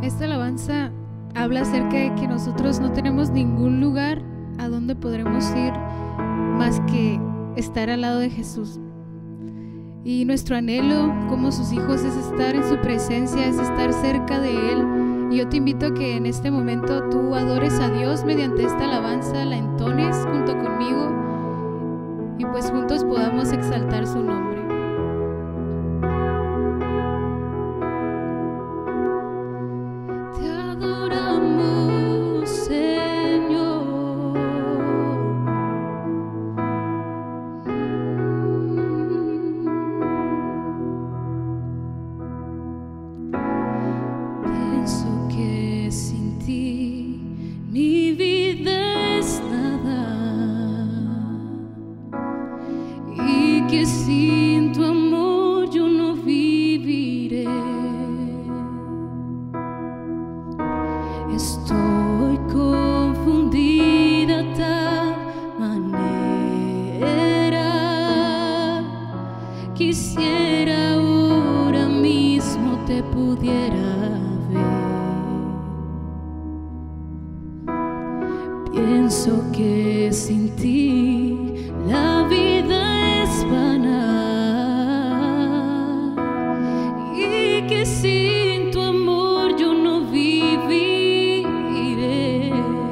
Esta alabanza habla acerca de que nosotros no tenemos ningún lugar a donde podremos ir más que estar al lado de Jesús. Y nuestro anhelo como sus hijos es estar en su presencia, es estar cerca de Él. Y yo te invito a que en este momento tú adores a Dios mediante esta alabanza, la entones junto conmigo y pues juntos podamos exaltar su nombre. Estoy confundida de tal manera. Quisiera ahora mismo te pudiera ver. Pienso que sin ti la vida es vana y que sin tu amor yo no viviré.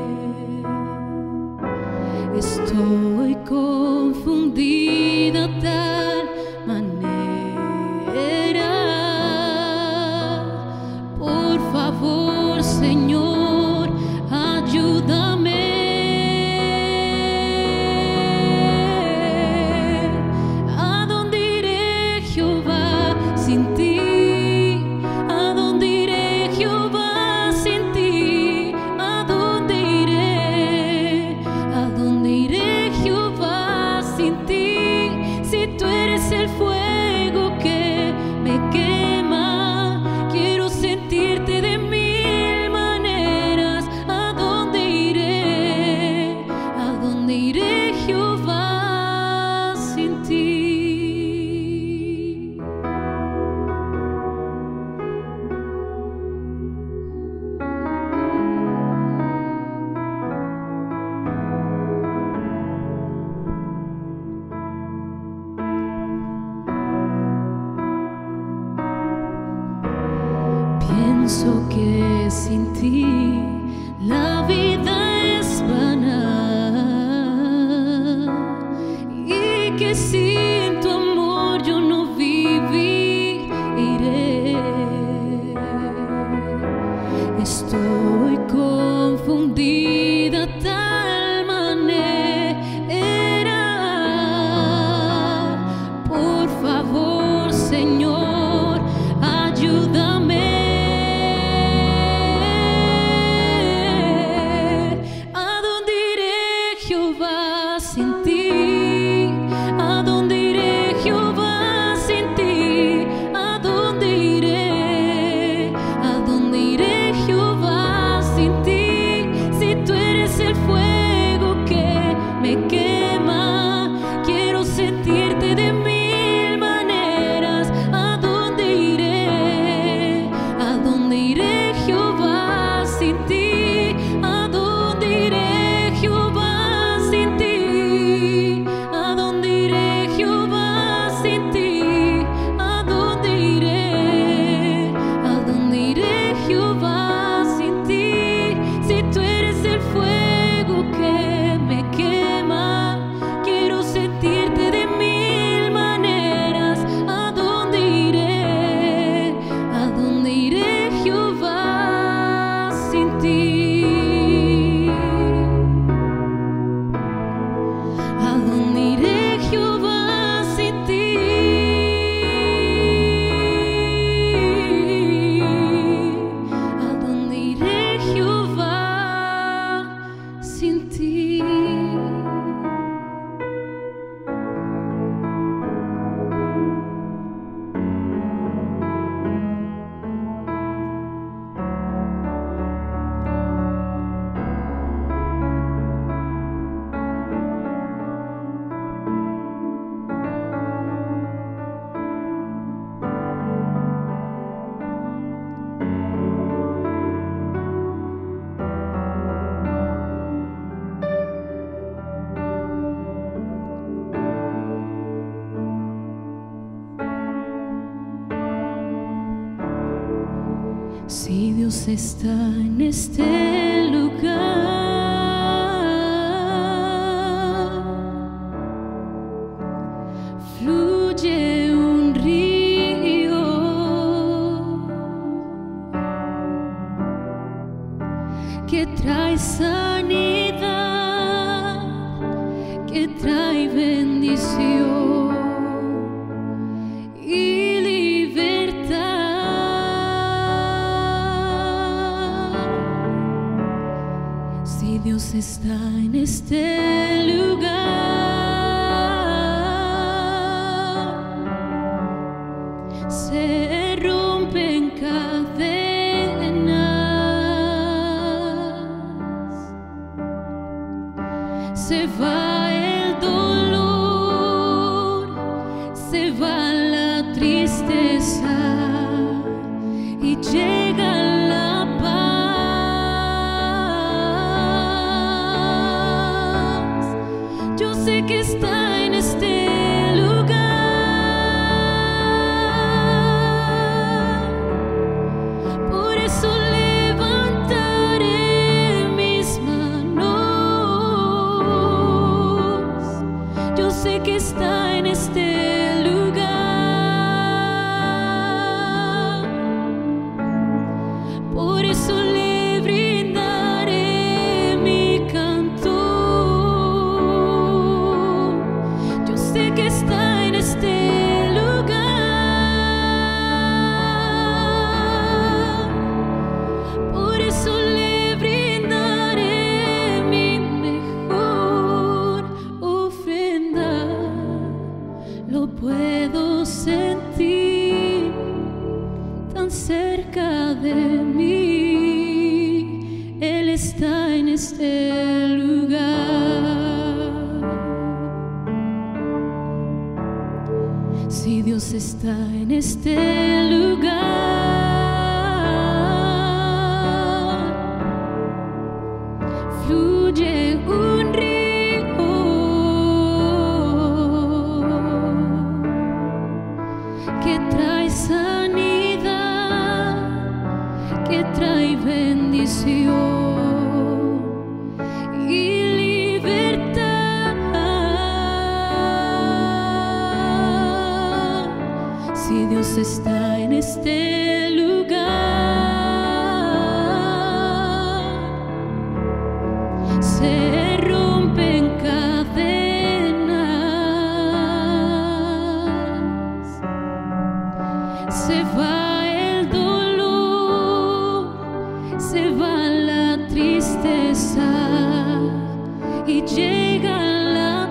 Estoy confundida de tal manera. Por favor, Señor, ayúdame. ¿A dónde iré, Jehová, sin ti? ¿A dónde iré, Jehová, sin ti? ¿A dónde iré? ¿A dónde iré, Jehová, sin ti? Si tú eres el fuego que me quema, quiero sentirte de mil maneras. ¿A dónde iré? ¿A dónde iré, Jehová, sin ti? Pienso que sin ti la vida es vana y que sin tu amor yo no viviré. Estoy confundida de tal manera. Por favor, Señor, ayúdame. Jehová, sin ti, ¿a dónde iré, Jehová, sin ti? ¿A dónde iré? ¿A dónde iré, Jehová, sin ti? Si tú Dios está en este lugar, fluye un río que trae sanidad, que trae bendición y libertad. Si Dios está en este lugar, se rompen cadenas, se va el dolor, se va la tristeza y llega la paz. Yo sé que está en este lugar, por eso levantaré mis manos. Yo sé que está en este lugar, por eso le brindaré mi canto. Yo sé que está en este lugar, por eso le brindaré mi mejor ofrenda. Lo puedo sentir tan cerca de mí. Él está en este lugar. Si Dios está en este lugar, fluye un río que trae sanidad, que trae bendición y libertad. Si Dios está en este lugar, se rompen cadenas, se va el dolor, se va la tristeza y llega la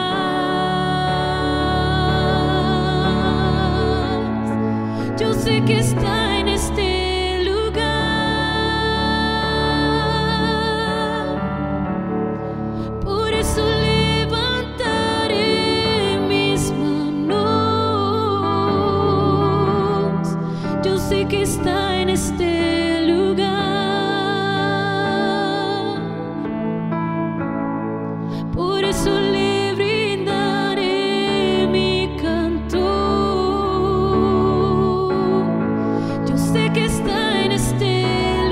paz. Yo sé que está en este lugar, por eso levantaré mis manos. Yo sé que está en este lugar, por eso le brindaré mi canto. Yo sé que está en este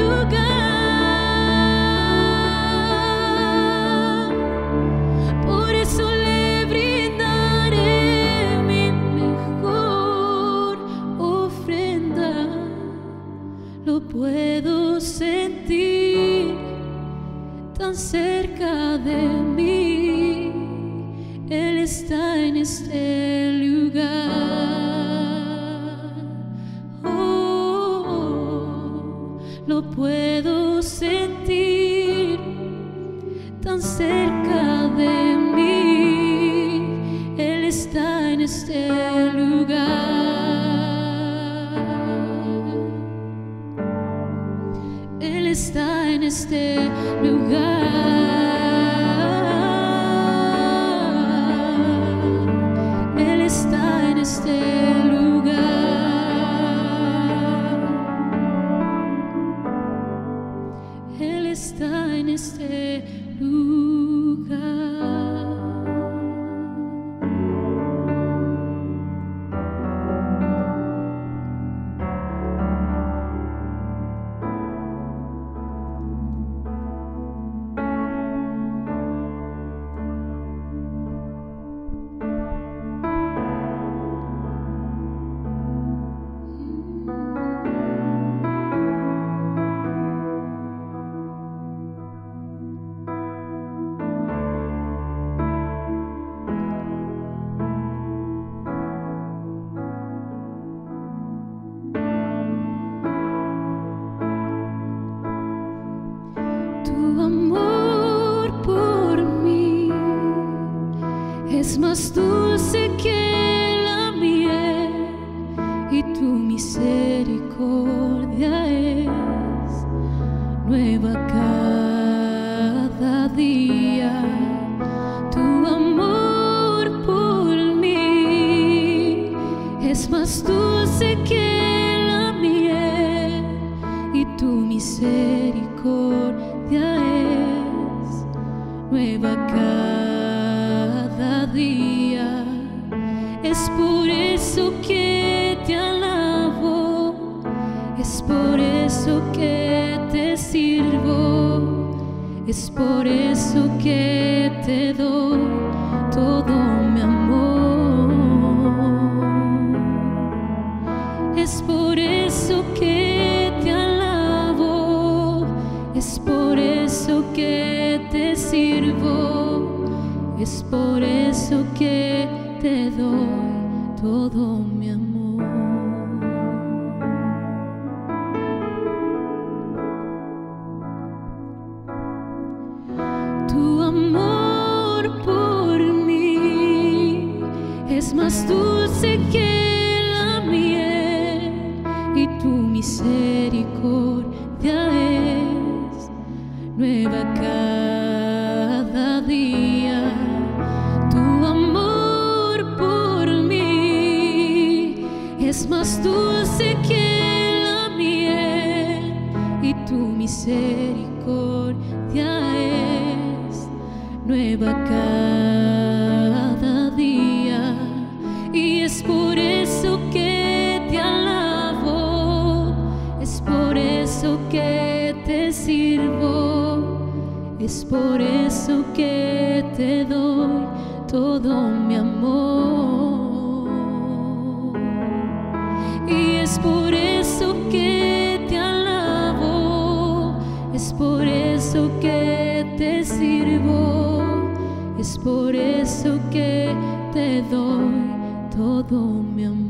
lugar, por eso le brindaré mi mejor ofrenda. Lo puedo sentir tan cerca de mí. Él está en este lugar. Oh, lo puedo sentir tan cerca de mí. Él está en este lugar. Él está en este lugar. Él está en este lugar. Él está en este lugar. es más dulce que la miel y tu misericordia es nueva cada día. Tu amor por mí es más dulce que la miel y tu misericordia es nueva cada día. Es por eso que te alabo, es por eso que te sirvo, es por eso que te doy todo mi amor. Es por eso que te alabo, es por eso que te sirvo, es por eso que te doy todo mi amor. Tu amor por mí es más dulce que la miel y tu misericordia es nueva cada día. Tu amor por mí es más dulce que la miel y tu misericordia es nueva cada día. Y es por eso que te alabo, es por eso que te sirvo, es por eso que te doy todo mi amor. Y es por eso que te alabo, es por eso que te sirvo, es por eso que te doy todo mi amor.